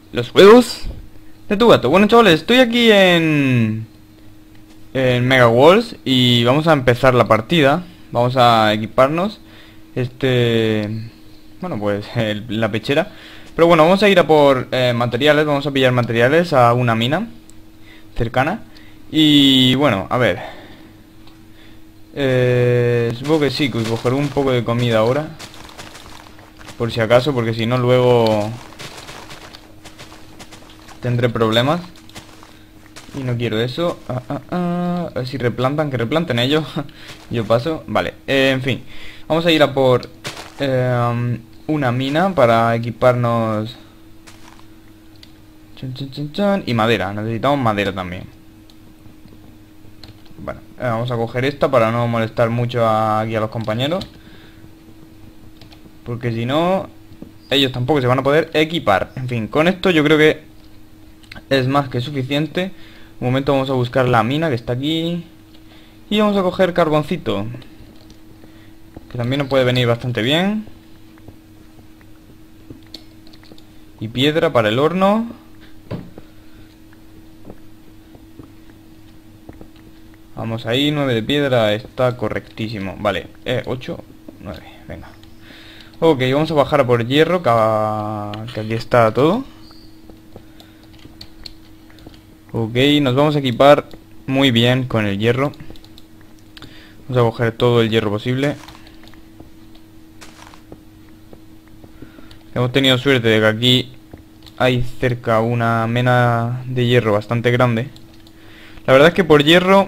Los juegos de tu gato. Bueno, chavales, estoy aquí en Mega Walls y vamos a empezar la partida. Vamos a equiparnos bueno, pues la pechera. Pero bueno, vamos a ir a por materiales. Vamos a pillar materiales a una mina cercana. Y bueno, a ver, supongo que sí, que cogeré un poco de comida ahora, por si acaso, porque si no luego tendré problemas. Y no quiero eso. A ver si replantan, que replanten ellos. Yo paso. Vale, en fin. Vamos a ir a por una mina para equiparnos. Chan, chan, chan, chan. Y madera, necesitamos madera también. Bueno, vamos a coger esta para no molestar mucho aquí a los compañeros, porque si no, ellos tampoco se van a poder equipar. En fin, con esto yo creo que es más que suficiente. Un momento, vamos a buscar la mina que está aquí. Y vamos a coger carboncito, que también nos puede venir bastante bien. Y piedra para el horno. Vamos ahí, 9 de piedra, está correctísimo. Vale, 8, 9, venga. Ok, vamos a bajar a por hierro, que aquí está todo. Ok, nos vamos a equipar muy bien con el hierro. Vamos a coger todo el hierro posible. Hemos tenido suerte de que aquí hay cerca una mena de hierro bastante grande. La verdad es que por hierro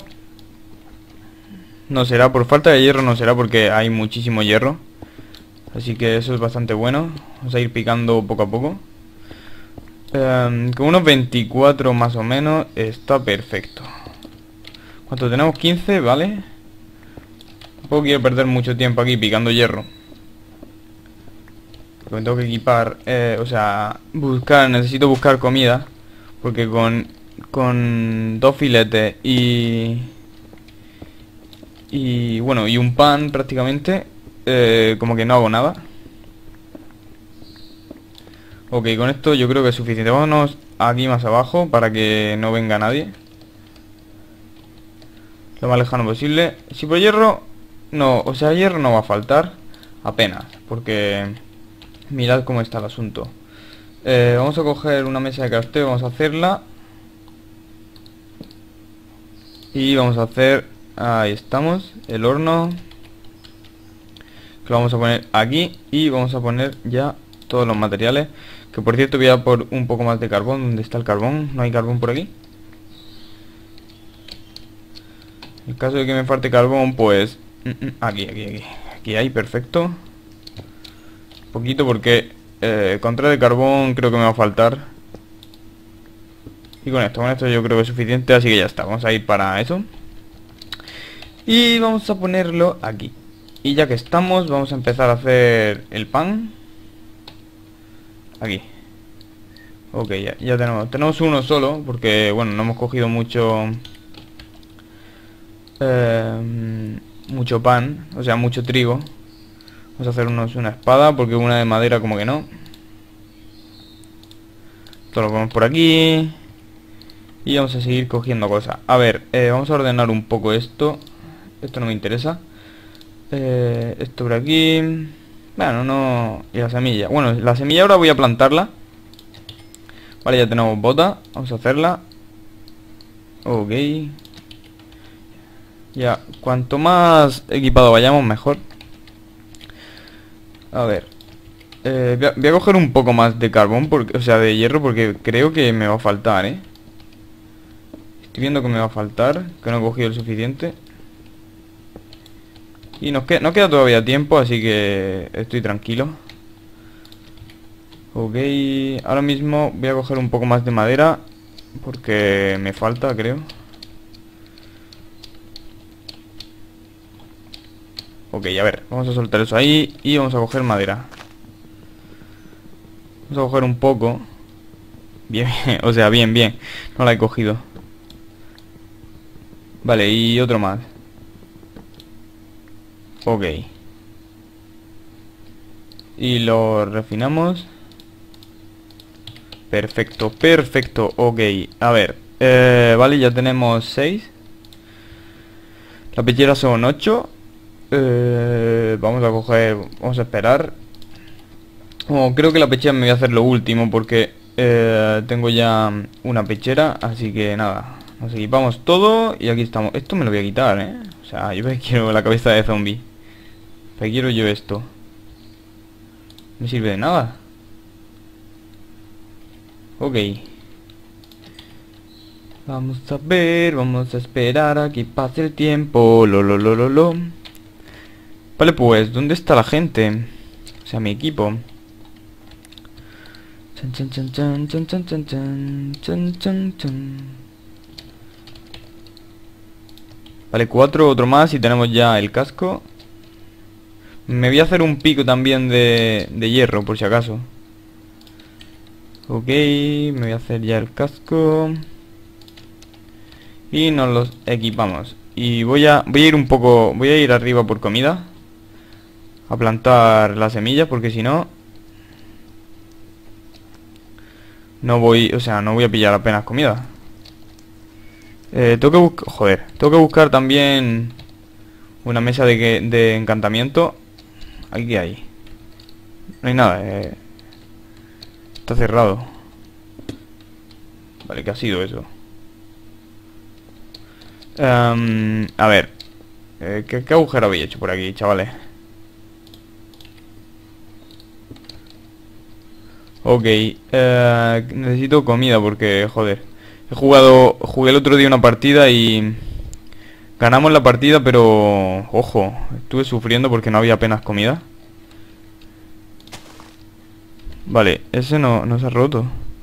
no será, por falta de hierro no será, porque hay muchísimo hierro. Así que eso es bastante bueno. Vamos a ir picando poco a poco. Con unos 24 más o menos está perfecto. ¿Cuánto tenemos? 15, ¿vale? Tampoco quiero perder mucho tiempo aquí picando hierro, porque me tengo que equipar, o sea, necesito buscar comida, porque con 2 filetes y bueno, y un pan prácticamente, como que no hago nada. Ok, con esto yo creo que es suficiente. Vámonos aquí más abajo para que no venga nadie, lo más lejano posible. Si por hierro, no, o sea, hierro no va a faltar apenas, porque mirad cómo está el asunto. Vamos a coger una mesa de crafteo, vamos a hacerla. Y vamos a hacer, ahí estamos, el horno, que lo vamos a poner aquí. Y vamos a poner ya todos los materiales. Que por cierto voy a por un poco más de carbón. ¿Dónde está el carbón? No hay carbón por aquí. En caso de que me falte carbón, pues aquí hay, perfecto. Poquito porque con 3 de carbón creo que me va a faltar. Y con esto yo creo que es suficiente, así que ya está. Vamos a ir para eso. Y vamos a ponerlo aquí. Y ya que estamos, vamos a empezar a hacer el pan. Aquí. Ok, ya tenemos uno solo, porque bueno, no hemos cogido mucho mucho pan, o sea, mucho trigo. Vamos a hacernos una espada, porque una de madera como que no. Esto lo ponemos por aquí. Y vamos a seguir cogiendo cosas. A ver, vamos a ordenar un poco esto. Esto no me interesa. Esto por aquí. Bueno, no. Y la semilla. Bueno, la semilla ahora voy a plantarla. Vale, ya tenemos bota. Vamos a hacerla. Ok. Ya, cuanto más equipado vayamos, mejor. A ver. Voy a coger un poco más de carbón, porque, o sea, de hierro, porque creo que me va a faltar, ¿eh? Estoy viendo que me va a faltar, que no he cogido el suficiente. Y no queda todavía tiempo, así que estoy tranquilo. Ok, ahora mismo voy a coger un poco más de madera, porque me falta, creo. Ok, a ver, vamos a soltar eso ahí y vamos a coger madera. Vamos a coger un poco. Bien, bien, o sea, bien, bien. No la he cogido. Vale, y otro más. Ok. Y lo refinamos. Perfecto, perfecto. Ok, a ver. Vale, ya tenemos 6. La pechera son 8. Vamos a coger... Vamos a esperar. Oh, creo que la pechera me voy a hacer lo último porque tengo ya una pechera. Así que nada, nos equipamos todo y aquí estamos. Esto me lo voy a quitar, ¿eh? O sea, yo quiero la cabeza de zombie. Pero quiero yo esto. No me sirve de nada. Ok. Vamos a ver, vamos a esperar a que pase el tiempo. Lo. Vale, pues, ¿dónde está la gente? O sea, mi equipo. Chan, chan, chan, chan, chan, chan, chan, chan, chan, chan, chan. Vale, 4, otro más y tenemos ya el casco. Me voy a hacer un pico también de hierro, por si acaso. Ok, me voy a hacer ya el casco. Y nos los equipamos. Y voy a ir un poco... Voy a ir arriba por comida. A plantar las semillas, porque si no... No voy... O sea, no voy a pillar apenas comida. Tengo que buscar... Joder. Tengo que buscar también... Una mesa de encantamiento. ¿Aquí qué hay? No hay nada. Está cerrado. Vale, ¿qué ha sido eso? A ver. ¿Qué agujero habéis hecho por aquí, chavales? Ok, necesito comida porque, joder, jugué el otro día una partida y ganamos la partida, pero, ojo, estuve sufriendo porque no había apenas comida. Vale, ese no se ha roto.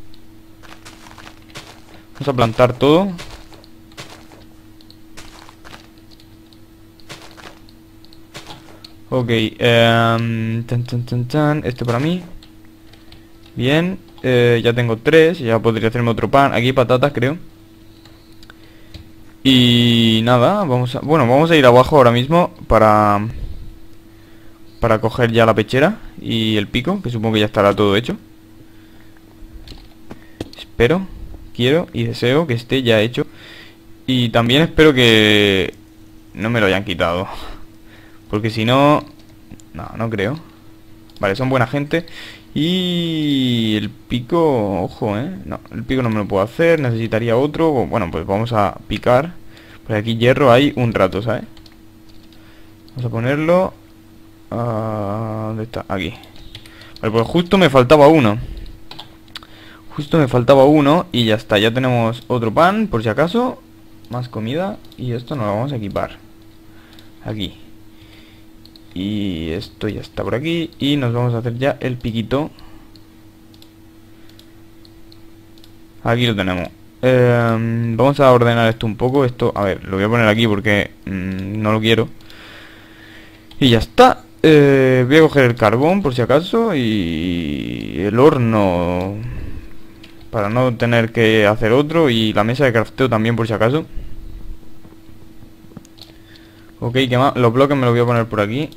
Vamos a plantar todo. Ok, este para mí. Bien, ya tengo 3, ya podría hacerme otro pan. Aquí hay patatas, creo. Y nada, vamos a ir abajo ahora mismo para coger ya la pechera y el pico, que supongo que ya estará todo hecho. Espero, quiero y deseo que esté ya hecho. Y también espero que no me lo hayan quitado, porque si no... No creo. Vale, son buena gente. Y el pico, ojo, no, el pico no me lo puedo hacer, necesitaría otro. Bueno, pues vamos a picar. Por aquí hierro hay un rato, ¿sabes? Vamos a ponerlo. ¿Dónde está? Aquí. Vale, pues justo me faltaba uno. Justo me faltaba uno y ya está. Ya tenemos otro pan, por si acaso. Más comida. Y esto nos lo vamos a equipar. Aquí. Y esto ya está por aquí. Y nos vamos a hacer ya el piquito. Aquí lo tenemos. Vamos a ordenar esto un poco. Esto, a ver, lo voy a poner aquí porque no lo quiero. Y ya está. Voy a coger el carbón por si acaso. Y el horno, para no tener que hacer otro. Y la mesa de crafteo también por si acaso. Ok, ¿qué más? Los bloques me los voy a poner por aquí.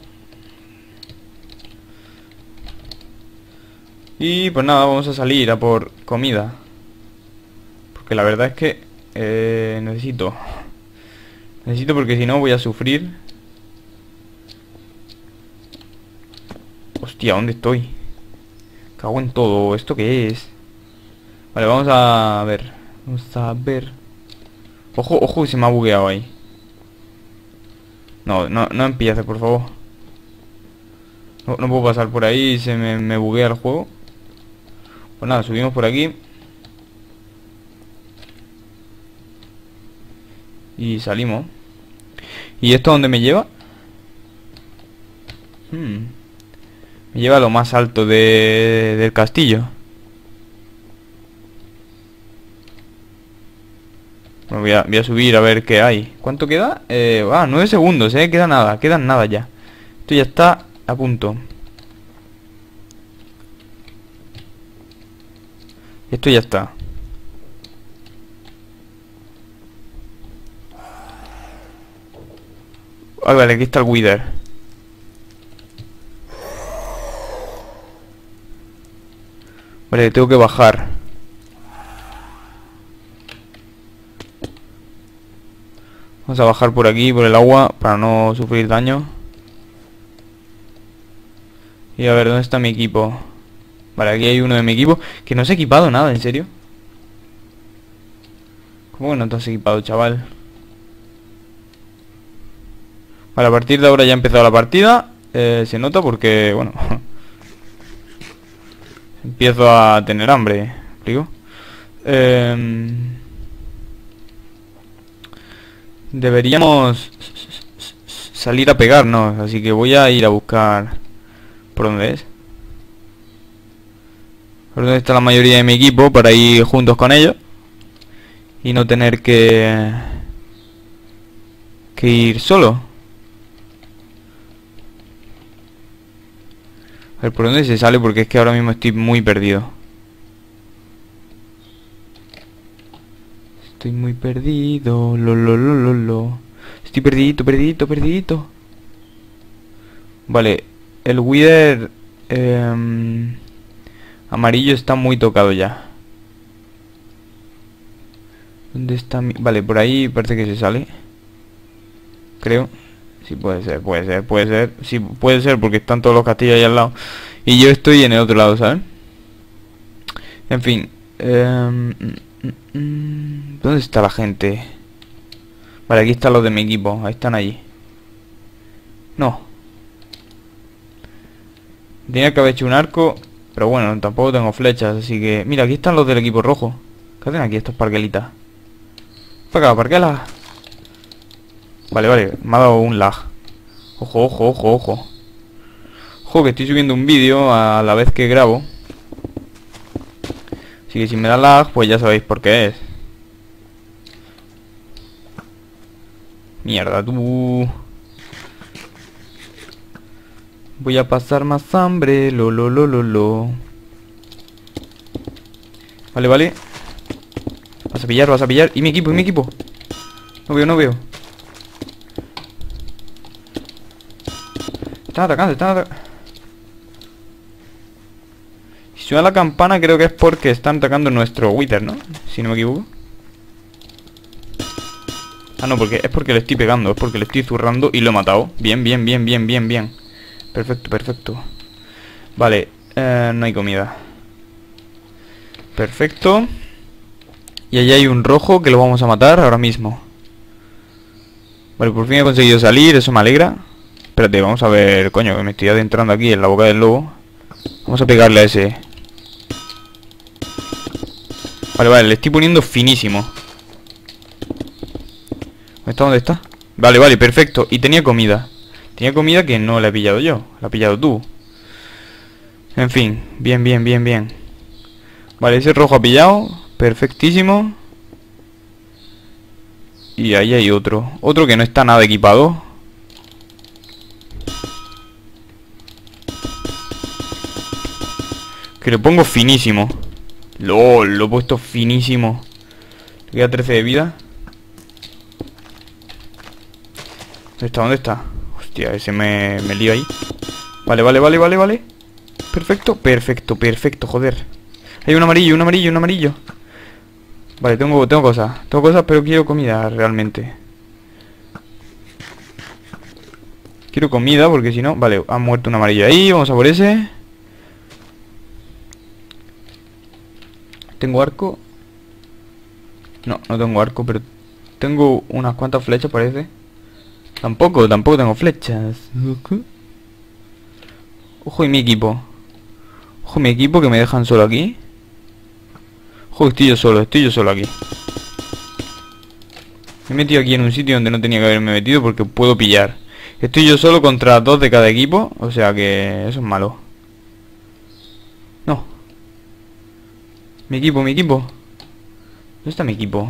Y pues nada, vamos a salir a por comida. Porque la verdad es que necesito porque si no voy a sufrir. Hostia, ¿dónde estoy? Cago en todo, ¿esto qué es? Vale, vamos a ver. Vamos a ver. Ojo, ojo, se me ha bugueado ahí. No empiece, por favor. No puedo pasar por ahí, se me buguea el juego. Pues nada, subimos por aquí. Y salimos. ¿Y esto dónde me lleva? Me lleva a lo más alto del castillo. Bueno, voy a subir a ver qué hay. ¿Cuánto queda? 9 segundos, quedan nada ya. Esto ya está a punto. Esto ya está. Ah, vale, aquí está el Wither. Vale, tengo que bajar. Vamos a bajar por aquí, por el agua, para no sufrir daño. Y a ver, ¿dónde está mi equipo? Vale, aquí hay uno de mi equipo. Que no se ha equipado nada, ¿en serio? ¿Cómo que no te has equipado, chaval? Vale, a partir de ahora ya ha empezado la partida. Se nota porque, bueno... empiezo a tener hambre, digo. Deberíamos salir a pegarnos, así que voy a ir a buscar... ¿Por dónde es? ¿Por dónde está la mayoría de mi equipo? Para ir juntos con ellos y no tener que ir solo. A ver, ¿por dónde se sale? Porque es que ahora mismo estoy muy perdido. Estoy muy perdido. Lo. Estoy perdidito. Vale, el Wither amarillo está muy tocado ya. ¿Dónde está mi...? Vale, por ahí parece que se sale. Creo. Sí, puede ser. Sí, puede ser porque están todos los castillos ahí al lado. Y yo estoy en el otro lado, ¿sabes? En fin. ¿Dónde está la gente? Vale, aquí están los de mi equipo. Ahí están allí. No. Tenía que haber hecho un arco. Pero bueno, tampoco tengo flechas, así que... Mira, aquí están los del equipo rojo. ¿Qué hacen aquí estos parquelitas? Para acá, parquela. Vale, me ha dado un lag. Ojo. Ojo, que estoy subiendo un vídeo a la vez que grabo. Así que si me da lag, pues ya sabéis por qué es. Mierda, tú. Voy a pasar más hambre. Lo. Vale. Vas a pillar. ¿Y mi equipo? No veo. Están atacando. Si suena la campana creo que es porque están atacando nuestro Wither, ¿no? Si no me equivoco. Ah, no, es porque le estoy pegando. Es porque le estoy zurrando y lo he matado. Bien. Perfecto. Vale, no hay comida. Perfecto. Y allí hay un rojo que lo vamos a matar ahora mismo. Vale, por fin he conseguido salir, eso me alegra. Espérate, vamos a ver, coño, que me estoy adentrando aquí en la boca del lobo. Vamos a pegarle a ese. Vale, le estoy poniendo finísimo. ¿Dónde está? Vale, perfecto. Y tenía comida. Tenía comida que no la he pillado yo. La has pillado tú. En fin, bien. Vale, ese rojo ha pillado. Perfectísimo. Y ahí hay otro. Otro que no está nada equipado. Que le pongo finísimo. LOL, lo he puesto finísimo. Le queda 13 de vida. ¿Dónde está? Hostia, ese me lío ahí. Vale. Perfecto, joder. Hay un amarillo. Vale, tengo cosas. Pero quiero comida realmente. Quiero comida porque si no... Vale, ha muerto un amarillo ahí. Vamos a por ese. ¿Tengo arco? No tengo arco, pero tengo unas cuantas flechas, parece. Tampoco tengo flechas. Ojo y mi equipo. Ojo mi equipo que me dejan solo aquí. Ojo, estoy yo solo aquí. Me he metido aquí en un sitio donde no tenía que haberme metido porque puedo pillar. Estoy yo solo contra 2 de cada equipo. O sea que eso es malo. No. Mi equipo. ¿Dónde está mi equipo?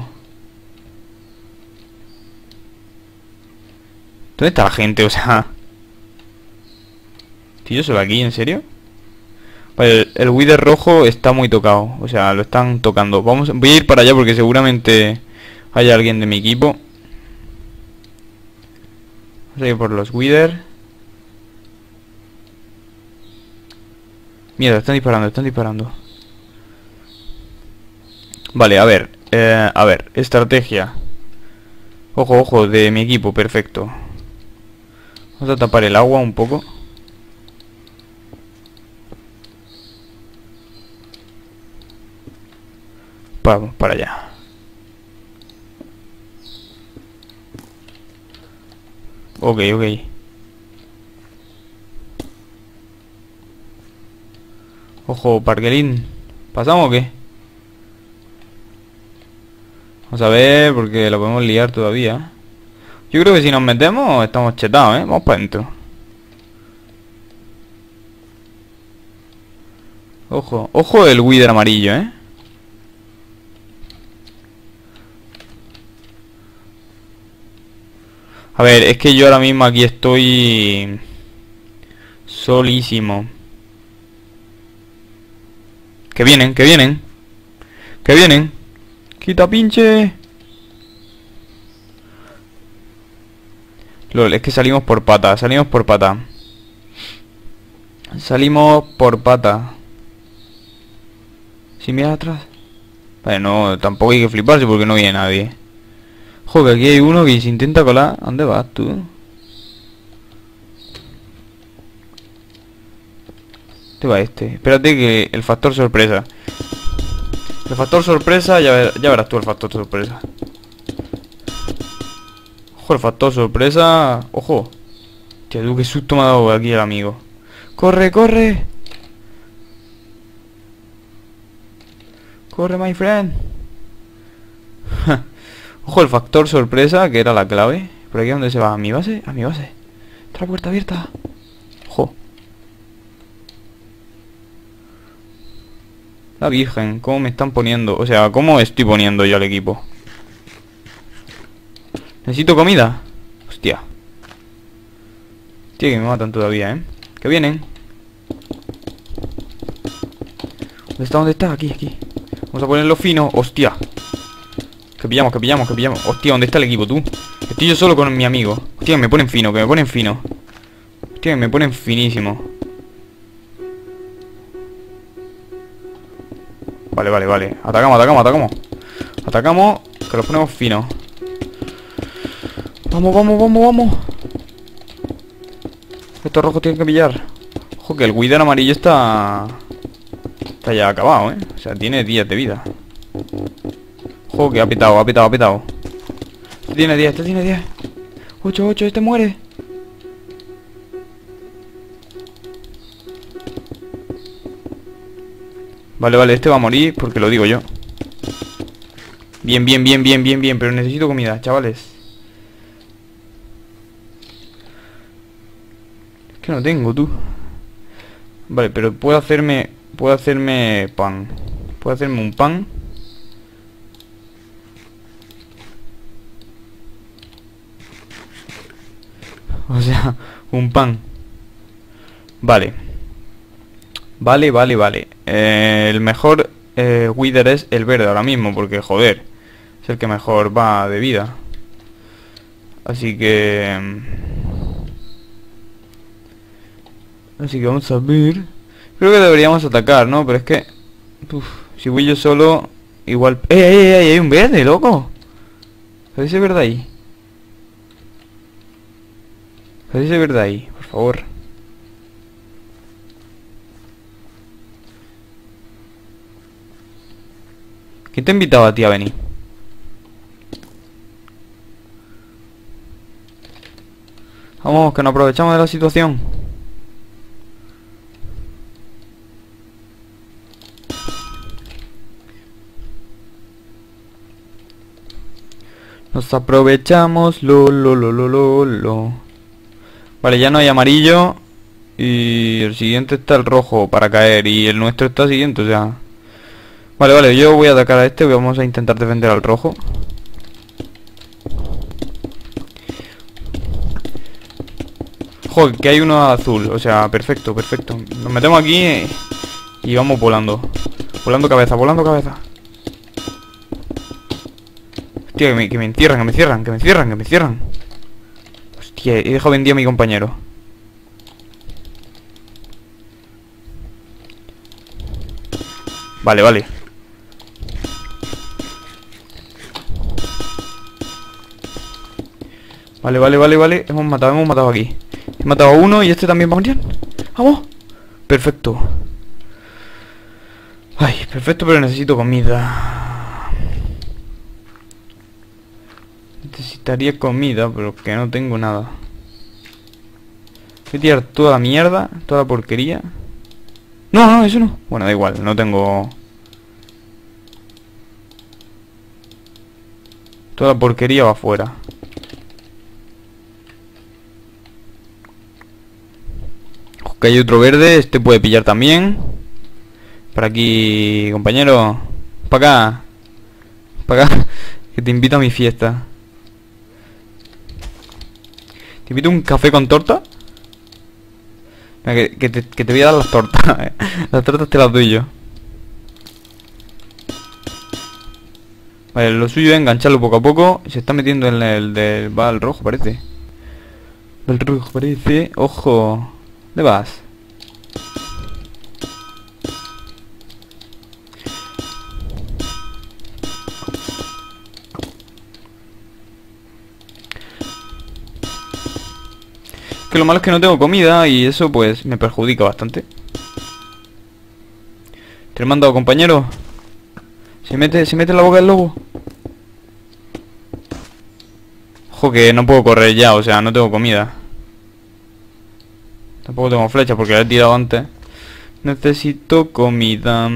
¿Dónde está la gente? O sea... ¿Estoy yo solo aquí? ¿En serio? Vale, el Wither rojo está muy tocado. O sea, lo están tocando. Voy a ir para allá porque seguramente haya alguien de mi equipo. Vamos a ir por los Wither. Mierda, están disparando. Vale, a ver, estrategia. Ojo, ojo, de mi equipo, perfecto. Vamos a tapar el agua un poco. Vamos para allá. Ok, ok. Ojo, Parquelín. ¿Pasamos o qué? Vamos a ver, porque lo podemos liar todavía. Yo creo que si nos metemos estamos chetados, ¿eh? Vamos para adentro. Ojo, ojo el Wither amarillo, ¿eh? A ver, es que yo ahora mismo aquí estoy solísimo. Que vienen, que vienen. Que vienen. Quita pinche. Lol, es que salimos por pata, salimos por pata. Salimos por pata. Si miras atrás. Vale, no, tampoco hay que fliparse porque no viene nadie. Joder, aquí hay uno que se intenta colar. ¿A dónde vas tú? ¿Dónde va este? Espérate que el factor sorpresa. El factor sorpresa, ya verás tú el factor sorpresa. Ojo, el factor sorpresa. Ojo. Tío, tú qué susto me ha dado aquí el amigo. ¡Corre, corre! ¡Corre, my friend! Ojo, el factor sorpresa, que era la clave. ¿Por aquí a dónde se va? ¿A mi base? A mi base. Está la puerta abierta. Ojo. La virgen, ¿cómo me están poniendo? O sea, ¿cómo estoy poniendo yo al equipo? Necesito comida. Hostia. Hostia, que me matan todavía, ¿eh? Que vienen. ¿Dónde está? ¿Dónde está? Aquí, aquí. Vamos a ponerlo fino. Hostia. Que pillamos, que pillamos, que pillamos. Hostia, ¿dónde está el equipo, tú? Estoy yo solo con mi amigo. Hostia, que me ponen fino, que me ponen fino. Hostia, que me ponen finísimo. Vale, vale, vale. Atacamos, atacamos, atacamos. Atacamos, que los ponemos finos. Vamos, vamos, vamos, vamos. Estos rojos tienen que pillar. Ojo, que el Wither amarillo está ya acabado, ¿eh? O sea, tiene 10 de vida. Ojo, que ha petado, ha petado, ha petado. Este tiene 10, este tiene 10. 8, 8, este muere. Vale, vale, este va a morir porque lo digo yo. Bien, bien, bien, bien, bien, bien. Pero necesito comida, chavales. Es que no tengo, tú. Vale, pero puedo hacerme pan. Puedo hacerme un pan. O sea, un pan. Vale. Vale, vale, vale. El mejor Wither es el verde ahora mismo, porque joder, es el que mejor va de vida. Así que vamos a ver. Creo que deberíamos atacar, ¿no? Pero es que si voy yo solo, igual... ¡Ey! Hay un verde, loco. ¿Qué dice verde ahí? ¿Qué dice verde ahí? Por favor. ¿Quién te invitaba a ti a venir? Vamos, que nos aprovechamos de la situación. Nos aprovechamos, lo. Vale, ya no hay amarillo. Y el siguiente está el rojo para caer. Y el nuestro está siguiente, o sea... Vale, vale, yo voy a atacar a este. Vamos a intentar defender al rojo. Joder, que hay uno azul. O sea, perfecto, perfecto. Nos metemos aquí y vamos volando. Volando cabeza, volando cabeza. Hostia, que me encierran, que me cierran, que me cierran, que me cierran. Hostia, he dejado vendido a mi compañero. Vale, vale. Vale, vale, vale, vale. Hemos matado aquí. He matado a uno y este también va a morir. ¡Vamos! Perfecto. Ay, perfecto, pero necesito comida. Necesitaría comida, pero que no tengo nada. Voy a tirar toda la mierda, toda la porquería. No, no, eso no. Bueno, da igual, no tengo... Toda la porquería va afuera. Ok, hay otro verde, este puede pillar también. Por aquí, compañero. Para acá. Para acá. Que te invito a mi fiesta. Te invito a un café con torta. Mira, que te voy a dar las tortas. Las tortas te las doy yo. Vale, lo suyo es engancharlo poco a poco. Se está metiendo en el del... Va al rojo, parece. El rojo parece. Ojo. ¿Dónde vas? Que lo malo es que no tengo comida y eso pues me perjudica bastante. Te lo he mandado, compañero. Se mete en la boca del lobo. Ojo que no puedo correr ya, o sea, no tengo comida. Tampoco tengo flecha porque la he tirado antes. Necesito comida.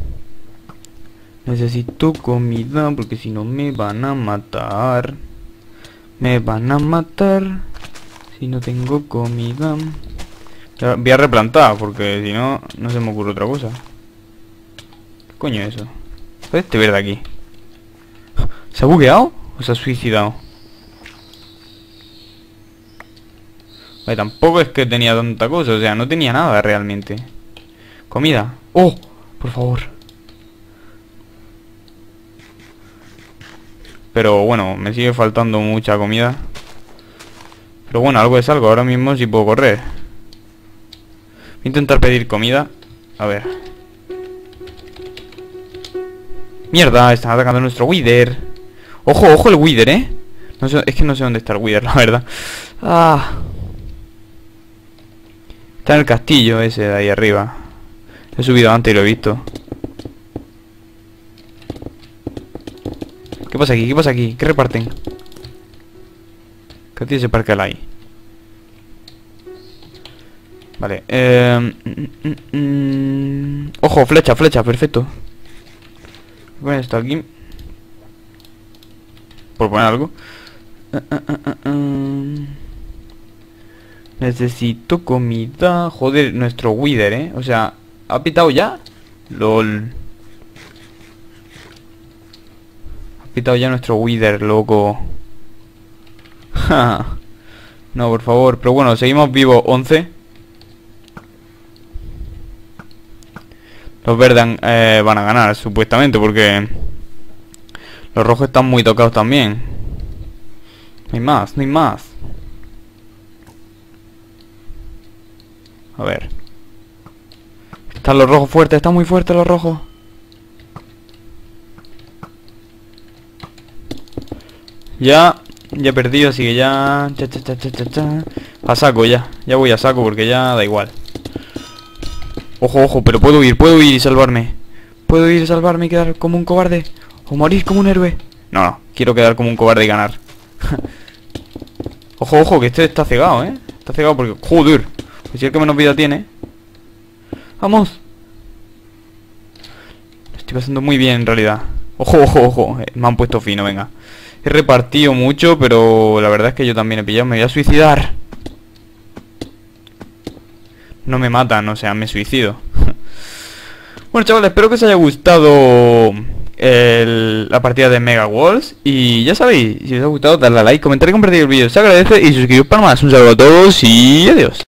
Necesito comida porque si no me van a matar. Me van a matar si no tengo comida. Voy a replantar porque si no, no se me ocurre otra cosa. ¿Qué coño es eso? ¿Puede este verde aquí? ¿Se ha bugueado o se ha suicidado? Vale, tampoco es que tenía tanta cosa, o sea, no tenía nada realmente. Comida. ¡Oh! Por favor. Pero bueno, me sigue faltando mucha comida. Pero bueno, algo es algo, ahora mismo sí puedo correr. Voy a intentar pedir comida. A ver. Mierda, están atacando a nuestro Wither. Ojo, ojo el Wither, no sé, es que no sé dónde está el Wither, la verdad. Ah. Está en el castillo ese de ahí arriba. He subido antes y lo he visto. ¿Qué pasa aquí? ¿Qué pasa aquí? ¿Qué reparten? ¿Qué tiene ese parque ahí? Vale, ojo, flecha, flecha, perfecto. Voy a poner esto aquí. Por poner algo. Necesito comida. Joder, nuestro Wither, o sea, ¿ha pitado ya? LOL. Ha pitado ya nuestro Wither, loco. No, por favor. Pero bueno, seguimos vivos 11. Los verdes van a ganar, supuestamente, porque los rojos están muy tocados también. No hay más, no hay más. A ver. Están los rojos fuertes, están muy fuertes los rojos. Ya he perdido, así que ya... A saco ya. Ya voy a saco porque ya da igual. Ojo, ojo, pero puedo ir y salvarme. Puedo ir y salvarme y quedar como un cobarde. O morir como un héroe. No, no, quiero quedar como un cobarde y ganar. Ojo, ojo, que este está cegado, Está cegado porque... Joder, pues si el que menos vida tiene. Vamos. Lo estoy pasando muy bien en realidad. Ojo, ojo, ojo, me han puesto fino, venga. He repartido mucho, pero la verdad es que yo también he pillado. Me voy a suicidar. No me matan, o sea, me suicido. Bueno, chavales, espero que os haya gustado la partida de Mega Walls. Y ya sabéis, si os ha gustado, dadle a like, comentar y compartir el vídeo. Se agradece y suscribiros para más. Un saludo a todos y adiós.